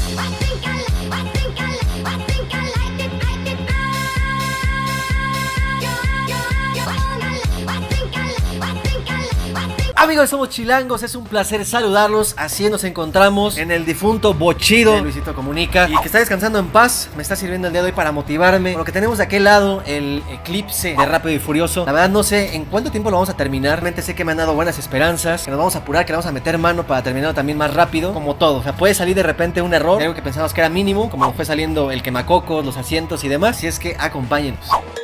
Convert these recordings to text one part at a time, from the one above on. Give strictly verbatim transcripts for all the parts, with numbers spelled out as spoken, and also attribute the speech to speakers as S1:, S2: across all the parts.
S1: Amigos, somos Chilangos, es un placer saludarlos. Así nos encontramos en el difunto bochido de Luisito Comunica, y que está descansando en paz. Me está sirviendo el día de hoy para motivarme. Por lo que tenemos de aquel lado el eclipse de Rápido y Furioso. La verdad no sé en cuánto tiempo lo vamos a terminar. Realmente sé que me han dado buenas esperanzas, que nos vamos a apurar, que le vamos a meter mano para terminarlo también más rápido. Como todo, o sea, puede salir de repente un error, algo que pensábamos que era mínimo, como fue saliendo el quemacocos, los asientos y demás. Si es que acompáñenos.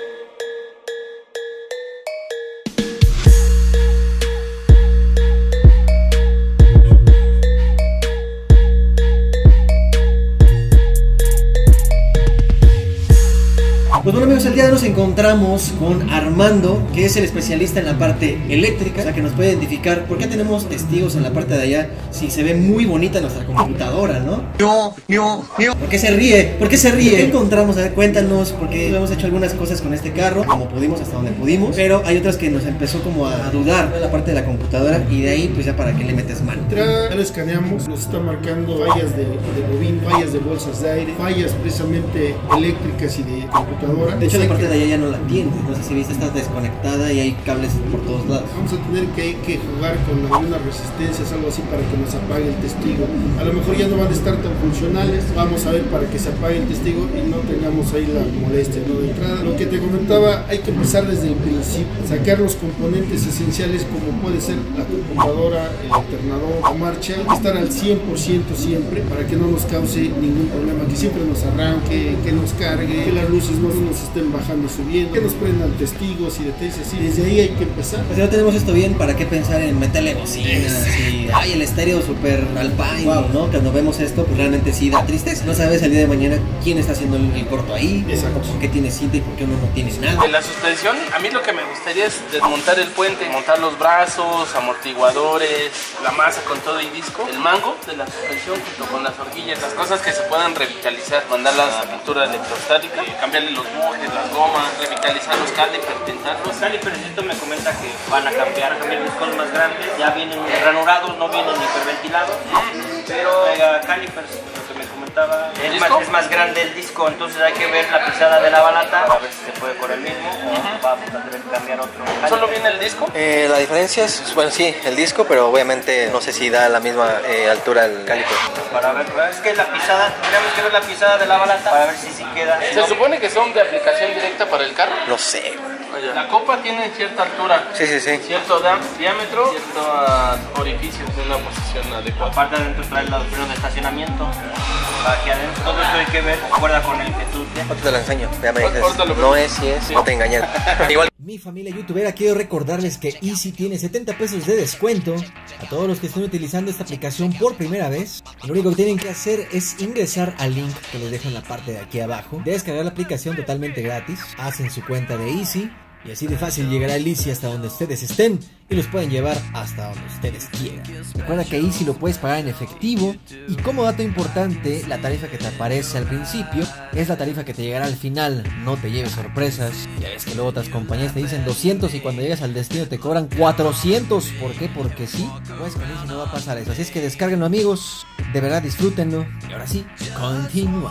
S1: Pues bueno, amigos, el día de hoy nos encontramos con Armando, que es el especialista en la parte eléctrica, o sea, que nos puede identificar por qué tenemos testigos en la parte de allá si se ve muy bonita nuestra computadora, ¿no? No, no, no. ¿Por qué se ríe? ¿Por qué se ríe? ¿Qué encontramos? A ver, cuéntanos, porque hemos hecho algunas cosas con este carro, como pudimos, hasta donde pudimos, pero hay otras que nos empezó como a dudar de la parte de la computadora, y de ahí, pues ya para qué le metes mano.
S2: Ya lo escaneamos, nos está marcando fallas de, de bobina, fallas de bolsas de aire, fallas precisamente eléctricas y de computadora.
S1: De hecho, la parte de allá ya no la tiene. No sé si viste, está desconectada y hay cables por todos lados.
S2: Vamos a tener que, que jugar con algunas resistencias, algo así, para que nos apague el testigo. A lo mejor ya no van a estar tan funcionales. Vamos a ver para que se apague el testigo y no tengamos ahí la molestia, ¿no? De entrada. Lo que te comentaba, hay que empezar desde el principio. Sacar los componentes esenciales, como puede ser la computadora, el alternador, la marcha. Hay que estar al cien por ciento siempre para que no nos cause ningún problema. Que siempre nos arranque, que nos cargue, que las luces no nos estén bajando y subiendo, que nos prendan testigos y detalles así. Desde ahí hay que empezar.
S1: Pues si no tenemos esto bien, ¿para qué pensar en meterle bocinas y ay, el estéreo super alpine? Wow, ¿no? Cuando vemos esto, pues realmente sí da tristeza. No sabes el día de mañana quién está haciendo el, el corto ahí,
S2: exacto,
S1: o por qué tiene cinta y por qué uno no tiene nada.
S3: De la suspensión, a mí lo que me gustaría es desmontar el puente, montar los brazos, amortiguadores, la masa con todo y disco, el mango de la suspensión junto con las horquillas, las cosas que se puedan revitalizar, mandarlas a pintura electrostática, cambiarle los bujes, las gomas, revitalizar los calipers, pintarlos.
S4: Los calipers, esto me comenta que van a cambiar, a cambiar discos más grandes, ya vienen ranurados, no vienen hiperventilados, pero eh, calipers, lo que me comentaba, es más, es más grande el disco, entonces hay que ver la pisada de la balata, a ver si se puede con el mismo o vamos a tener que cambiar otro.
S3: ¿Solo viene el disco?
S1: Eh, la diferencia es, bueno, sí, el disco, pero obviamente no sé si da la misma eh, altura el caliper.
S4: Para ver, es que la pisada, tendríamos que ver la pisada de la balata para ver si sí queda.
S3: ¿Se supone que son de aplicación directa para el carro?
S1: No sé.
S3: La copa tiene cierta altura,
S1: sí, sí, sí,
S3: cierto diámetro, cierto uh, orificio de una posición adecuada.
S4: Aparte adentro trae los frenos de estacionamiento, aquí adentro, todo esto hay que ver, acuerda con el que tú tienes.
S1: Ahorita te lo enseño, ya me dices, no es, si es, sí. No te engañan. Igual. Mi familia youtubera, quiero recordarles que Easy tiene setenta pesos de descuento a todos los que estén utilizando esta aplicación por primera vez. Lo único que tienen que hacer es ingresar al link que les dejo en la parte de aquí abajo, descargar la aplicación totalmente gratis, hacen su cuenta de Easy y así de fácil llegará el Easy hasta donde ustedes estén y los pueden llevar hasta donde ustedes quieran. Recuerda que Easy lo puedes pagar en efectivo, y como dato importante, la tarifa que te aparece al principio es la tarifa que te llegará al final. No te lleves sorpresas. Ya ves que luego otras compañías te dicen doscientos y cuando llegas al destino te cobran cuatrocientos. ¿Por qué? Porque sí. Pues con Easy no va a pasar eso. Así es que descárguenlo, amigos. De verdad, disfrútenlo. Y ahora sí, continuamos.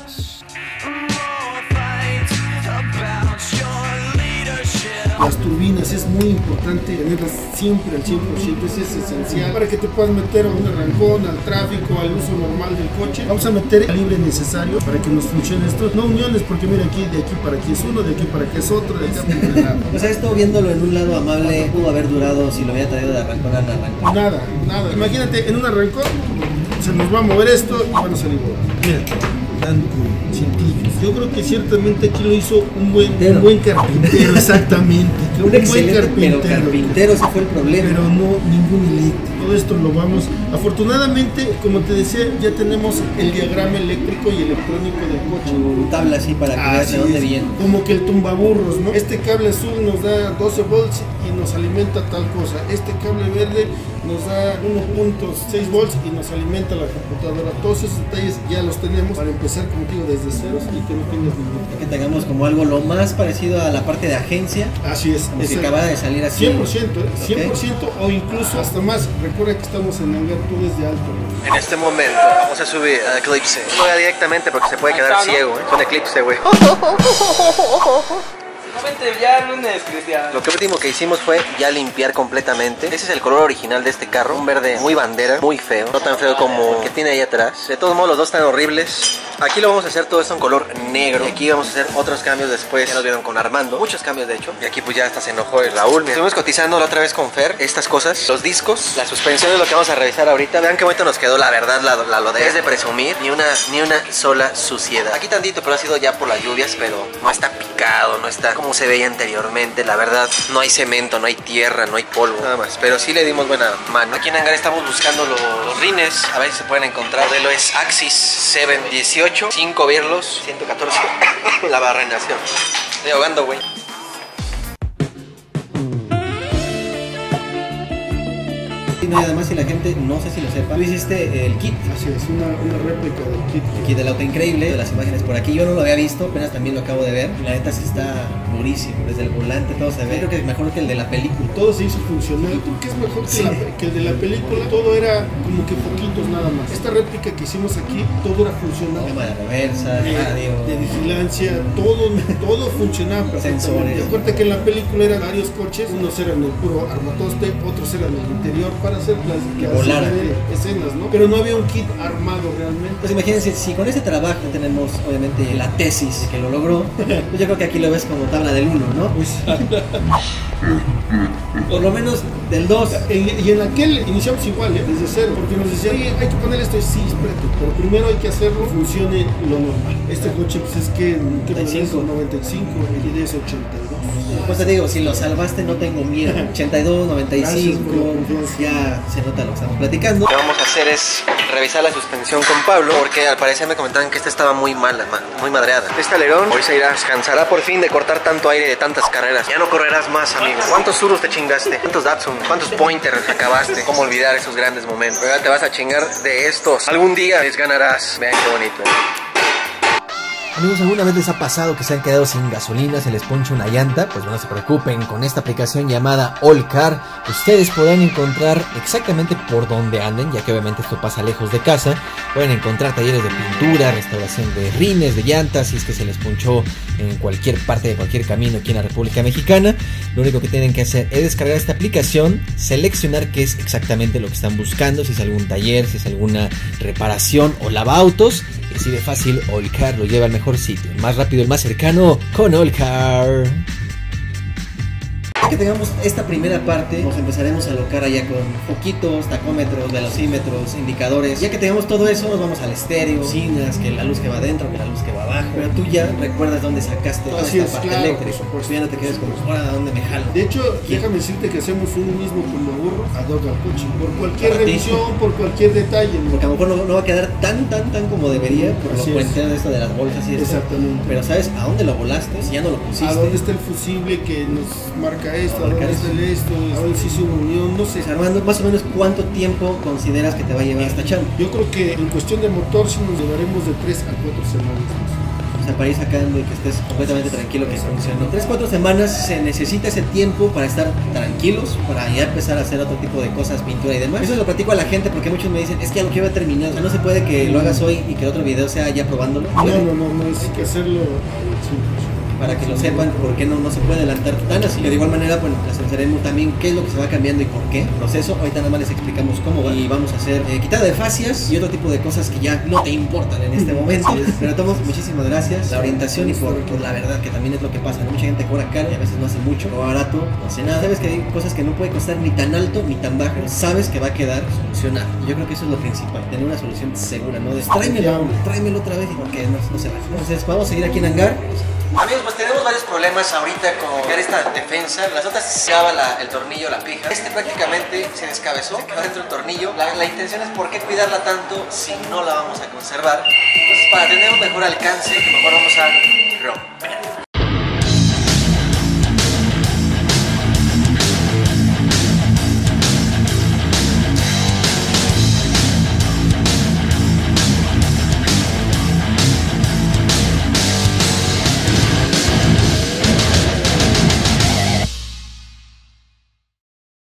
S2: Las turbinas es muy importante tenerlas siempre al cien por ciento, eso es esencial para que te puedas meter a un arrancón, al tráfico, al uso normal del coche. Vamos a meter el calibre necesario para que nos funcione esto, no uniones, porque mira, aquí de aquí para aquí es uno, de aquí para aquí es otro, de acá para el lado.
S1: O sea, esto viéndolo en un lado amable, pudo haber durado si lo hubiera traído de arrancón a arrancón.
S2: Nada, nada. Imagínate, en un arrancón se nos va a mover esto y van a salir volando. Mira, tanto científicos. Yo creo que ciertamente aquí lo hizo un buen, un buen carpintero, exactamente.
S1: Un, un excelente buen carpintero. Pero carpintero, ese fue el problema.
S2: Pero no ningún eléctrico. Todo esto lo vamos. Afortunadamente, como te decía, ya tenemos el diagrama eléctrico y electrónico del coche.
S1: Tu tabla así para que veas de dónde viene.
S2: Como que el tumbaburros, ¿no? Este cable azul nos da doce volts y nos alimenta tal cosa. Este cable verde nos da uno punto seis volts y nos alimenta la computadora. Todos esos detalles ya los tenemos para empezar, como digo, desde ceros y que no tengas ningún.
S1: Que tengamos como algo lo más parecido a la parte de agencia.
S2: Así es.
S1: Como si acaba de salir así.
S2: cien por ciento, cien por ciento okay. O incluso hasta más. Recuerda que estamos en hangar, tú desde alto.
S1: En este momento vamos a subir a Eclipse. No vea directamente porque se puede quedar está, ciego, ¿eh? Es un Eclipse, güey.
S3: Ya lunes, Cristian.
S1: Lo que último que hicimos fue ya limpiar completamente. Ese es el color original de este carro. Un verde muy bandera, muy feo. No tan feo como el que tiene ahí atrás. De todos modos, los dos están horribles. Aquí lo vamos a hacer todo esto en color negro. Y aquí vamos a hacer otros cambios después. Ya nos vieron con Armando. Muchos cambios, de hecho. Y aquí pues ya hasta se enojó el Raúl. Mira. Estuvimos cotizando la otra vez con Fer estas cosas. Los discos, la suspensión es lo que vamos a revisar ahorita. Vean qué bonito nos quedó, la verdad, la, la lodea. Es de presumir. Ni una, ni una sola suciedad. Aquí tantito, pero ha sido ya por las lluvias. Pero no está picado, no está como se veía anteriormente. La verdad, no hay cemento, no hay tierra, no hay polvo, nada más. Pero sí le dimos buena mano. Aquí en hangar estamos buscando los, los rines. A ver si se pueden encontrar. El modelo es Axis siete dieciocho, cinco birlos, ciento catorce. La barrenación. Estoy ahogando, güey. No, y además, si la gente no sé si lo sepa, tú hiciste el kit.
S2: Así es, una, una réplica del kit.
S1: El kit del auto increíble, de las imágenes por aquí. Yo no lo había visto, apenas también lo acabo de ver. La neta sí está durísimo, desde el volante todo se ve. Creo que es mejor que el de la película.
S2: Todo se hizo funcional. Yo creo que es mejor que, sí. la, que el de la película. Todo era como que poquitos nada más. Esta réplica que hicimos aquí, todo era funcional.
S1: Tema de reversa, de radio,
S2: de vigilancia, todo, todo funcionaba perfectamente. Sensores. Acuérdate que en la película eran varios coches, unos eran el puro armatoste, otros eran el interior para hacer las
S1: que volaran
S2: escenas, ¿no? Pero no había un kit armado realmente.
S1: Pues imagínense, si con ese trabajo tenemos obviamente la tesis de que lo logró, pues yo creo que aquí lo ves como tabla del uno, ¿no? Pues, por lo menos del dos.
S2: Y en aquel iniciamos igual, ¿eh? Desde cero, porque nos decían, oye, hay que poner esto, sí, espérate, pero primero hay que hacerlo, funcione lo normal. Este coche pues es que noventa y cinco, noventa y cinco, el I D es ochenta y dos.
S1: Pues te digo, si lo salvaste no tengo miedo. ochenta y dos, noventa y cinco, ya se nota lo que estamos platicando. Lo que vamos a hacer es revisar la suspensión con Pablo, porque al parecer me comentaban que esta estaba muy mala, muy madreada. Este alerón hoy se irá, descansará por fin de cortar tanto aire de tantas carreras. Ya no correrás más, amigo. ¿Cuántos Surus te chingaste? ¿Cuántos Datsun? ¿Cuántos Pointer acabaste? ¿Cómo olvidar esos grandes momentos? ¿Verdad? Te vas a chingar de estos. Algún día les ganarás. Vean qué bonito. Amigos, ¿alguna vez les ha pasado que se han quedado sin gasolina, se les poncha una llanta? Pues no se preocupen, con esta aplicación llamada Allcar ustedes podrán encontrar exactamente por dónde anden, ya que obviamente esto pasa lejos de casa. Pueden encontrar talleres de pintura, restauración de rines, de llantas, si es que se les ponchó en cualquier parte de cualquier camino aquí en la República Mexicana. Lo único que tienen que hacer es descargar esta aplicación, seleccionar qué es exactamente lo que están buscando, si es algún taller, si es alguna reparación o lavautos. Y así de fácil, Allcar lo lleva al mejor sitio, el más rápido, el más cercano, con Allcar. Ya que tengamos esta primera parte, nos empezaremos a alocar allá con foquitos, tacómetros, velocímetros, indicadores. Ya que tengamos todo eso, nos vamos al estéreo, bocinas, que la luz que va adentro, que la luz que va abajo. Pero tú ya recuerdas dónde sacaste toda esta parte claro, eléctrica. Por supuesto, ya no te quedes como, ahora, ¿a dónde me jalo?
S2: De hecho, ¿quién? Déjame decirte que hacemos un mismo como burro ad hoc al coche. Por cualquier revisión, por cualquier detalle.
S1: Porque a lo mejor no, no va a quedar tan, tan, tan como debería, por Así lo cuenteo de esto de las bolsas y eso.
S2: Exactamente.
S1: Pero ¿sabes a dónde lo volaste? Si ya no lo pusiste.
S2: ¿A dónde está el fusible que nos marca esto? ¿A dónde está el esto? ¿A dónde se hizo una unión? No sé.
S1: Armando, más o menos, ¿cuánto tiempo consideras que te va a llevar esta chamba?
S2: Yo creo que en cuestión de motor sí nos llevaremos de tres a cuatro semanas más.
S1: O sea, para ir sacando y que estés completamente tranquilo que funcione. tres, cuatro semanas se necesita ese tiempo para estar tranquilos, para ya empezar a hacer otro tipo de cosas, pintura y demás. Eso lo platico a la gente porque muchos me dicen, es que ya lo quiero terminar. O sea, no se puede que lo hagas hoy y que el otro video sea ya probándolo.
S2: No, no, no, no, es que hacerlo sí.
S1: Para que lo sepan, por qué no, no se puede adelantar tan así. Que de igual manera, bueno, les enseñaremos también qué es lo que se va cambiando y por qué. El proceso, ahorita nada más les explicamos cómo va. Y vamos a hacer eh, quitada de fascias y otro tipo de cosas que ya no te importan en este momento. Pero todos, muchísimas gracias. La orientación y por, por la verdad, que también es lo que pasa. Mucha gente cobra caro y a veces no hace mucho, o barato, no hace nada. Sabes que hay cosas que no puede costar ni tan alto ni tan bajo. Sabes que va a quedar solucionado. Y yo creo que eso es lo principal, tener una solución segura, ¿no? De, tráemelo, tráemelo otra vez y porque no, no se va. Entonces, vamos a seguir aquí en hangar. Amigos, pues tenemos varios problemas ahorita con esta defensa. Las otras se llevaba la, el tornillo, la pija. Este prácticamente se descabezó, va dentro del tornillo. La, la intención es por qué cuidarla tanto si no la vamos a conservar. Entonces, para tener un mejor alcance, mejor vamos a romper.